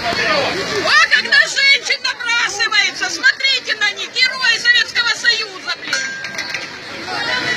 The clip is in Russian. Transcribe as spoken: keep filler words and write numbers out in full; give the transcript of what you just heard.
А когда женщин набрасывается, смотрите на них, герои Советского Союза, блин.